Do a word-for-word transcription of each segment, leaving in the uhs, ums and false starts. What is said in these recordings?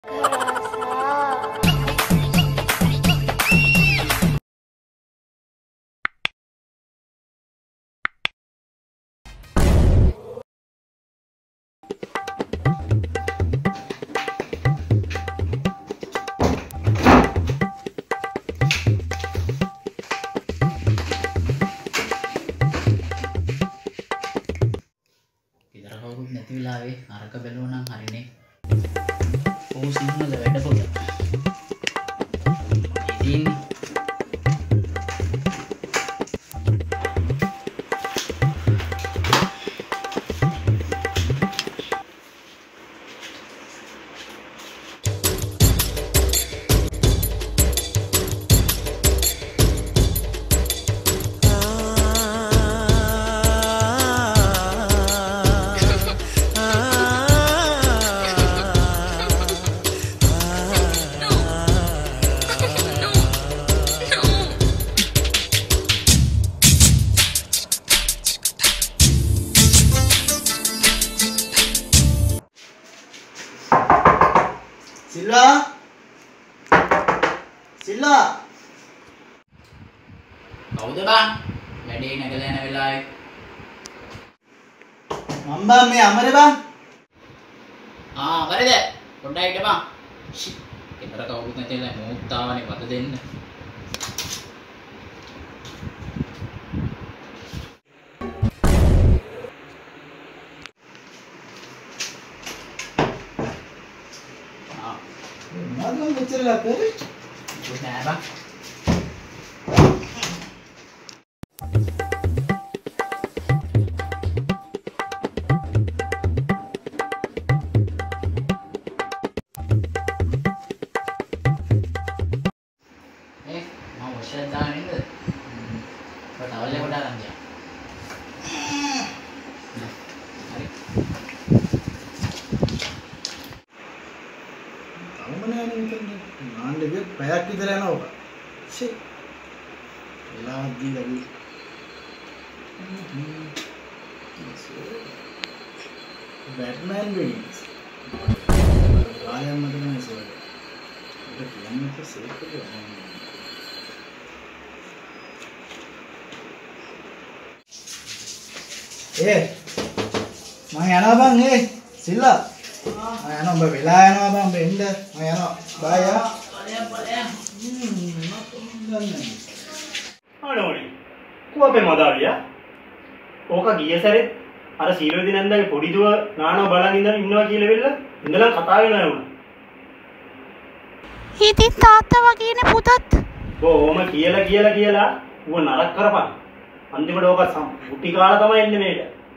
නැති වෙලාවේ අරක බැලුවා නම් හරිනේ. ඕ සිංහල වැඩ පොළ. ඉතින් Silla Silla කවුද බං? වැඩේ නැගලා යන වෙලාවේ. මම බං මේ අමරේ බං. ආ අමරේද? පොඩ්ඩක් හිටපන්. ෂි. ඒතර කවුරුත් නැතිලා මෝත් ආවනේ වද දෙන්න. මොනවද මෙච්චරලා කරේ? මොකද නෑ බං. Eh, mau wash දාන්න නේද? ඔය towel එක දාලා ගියා. හරි. අවමනෑනේ මෙතන. නාන්න ගිය පැයක් විතර යනවා ඔබ. ෂේ. වෙලාවක් දීලා ගියේ. බැට්මෑන් වෙන්නේ. ආයම් මත නෑ සර්. ඒක කියන්නේ සේෆ් කරලා. ඒ මම යනවා බං ඒ සිල්ලා. මම යනවා ඔබ වෙලා යනවා බං බෙන්න. මම යනවා. බයි ආ. බලයන් බලයන්. ආනෝනි. කුවපේ මදාලියා. ඕක ගිය සැරේ අර සීලවේදී නන්දගේ පොඩි දුව නානව බලන් ඉඳන් ඉන්නවා කියලා වෙන්න ඉඳලා කතා වෙනවා වුණා. ඉතින් තාත්තා වගේනේ පුතත්. බොහොම කියලා කියලා කියලා ඌව නරක කරපන්. අන්තිමට ඕක මුටි කාලා තමයි එන්නේ මේක.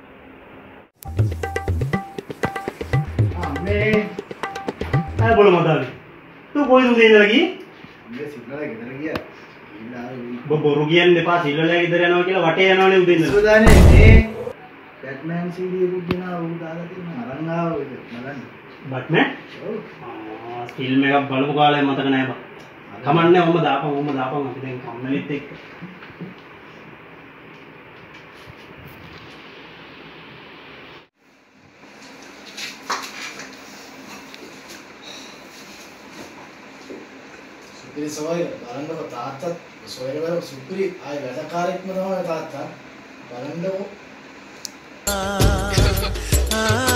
අම්මේ ආ බොල මදාලි. තू කොයිද උදේ ඉඳලා ගියේ? අම්මේ සිල්ලා ගෙදර ගියා. ඊළා ඔබ බොරු කියන්න එපා සිල්ලලා ගෙදර යනවා කියලා වටේ යනවනේ උදේ ඉඳලා. සුදානේ මේ බැට්මෑන් සීඩී එකක් ගෙනා ඌ දාලා තියෙන අරන් ආව ඔය බලන්න. බැට්මෑන්? ඔව්. ආ ෆිල්ම් එකක් බලපු කාලේ මතක නැහැ බා. කමන්නේ ඔම්ම දාපන් ඔම්ම දාපන් අපි දැන් කම්මලිත් එක්ක. සුපිරි සොයර බලන්නකො තාත්තා සොයර වල සුපිරි ආයි වැඩකාරයෙක්ම තමයි තාත්තා බලන්නකො.